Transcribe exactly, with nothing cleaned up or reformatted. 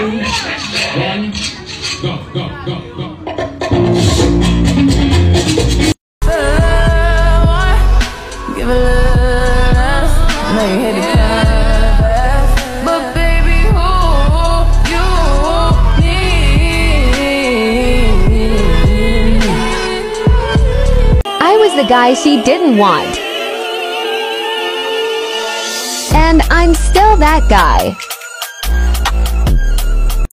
one, go, go, go, go. Give a love, know you hit it fast, but baby, who you need? I was the guy she didn't want. And I'm still that guy.